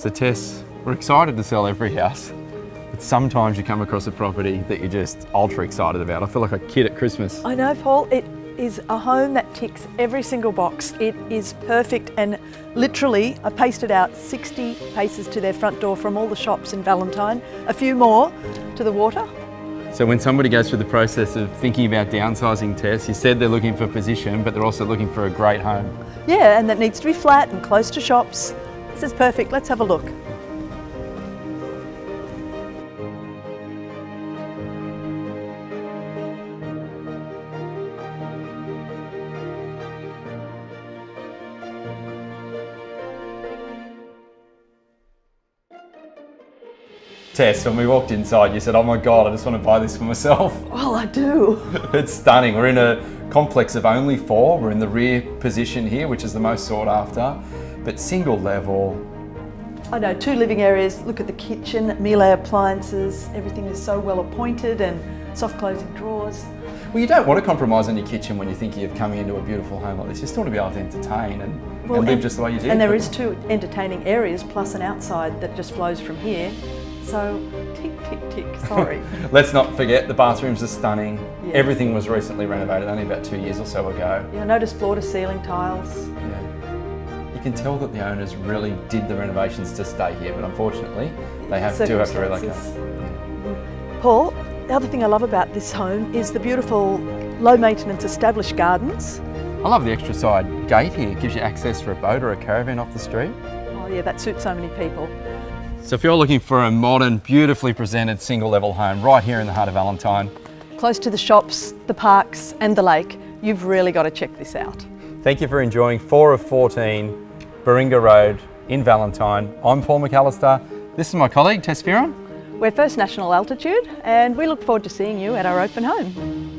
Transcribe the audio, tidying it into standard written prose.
So Tess, we're excited to sell every house, but sometimes you come across a property that you're just ultra excited about. I feel like a kid at Christmas. I know, Paul, it is a home that ticks every single box. It is perfect, and literally I pasted out 60 paces to their front door from all the shops in Valentine, a few more to the water. So when somebody goes through the process of thinking about downsizing, Tess, you said they're looking for position, but they're also looking for a great home. Yeah, and that needs to be flat and close to shops. This is perfect. Let's have a look. Tess, when we walked inside, you said, oh my God, I just want to buy this for myself. Well, I do. It's stunning. We're in a complex of only 4. We're in the rear position here, which is the most sought after, but single level. I know, 2 living areas. Look at the kitchen, Miele appliances. Everything is so well appointed, and soft closing drawers. Well, you don't want to compromise on your kitchen when you're thinking of coming into a beautiful home like this. You still want to be able to entertain and live just the way you do. And there is 2 entertaining areas plus an outside that just flows from here. So, tick, tick, tick, sorry. Let's not forget the bathrooms are stunning. Yes. Everything was recently renovated, only about 2 years or so ago. Yeah, I noticed floor to ceiling tiles. Yeah. You can tell that the owners really did the renovations to stay here, but unfortunately, they do have to relocate. Paul, the other thing I love about this home is the beautiful low maintenance established gardens. I love the extra side gate here. It gives you access for a boat or a caravan off the street. Oh yeah, that suits so many people. So if you're looking for a modern, beautifully presented single level home right here in the heart of Valentine, close to the shops, the parks and the lake, you've really got to check this out. Thank you for enjoying 4 of 14 Baringa Road in Valentine. I'm Paul McAllister. This is my colleague Tess Fearon. We're First National Altitude, and we look forward to seeing you at our open home.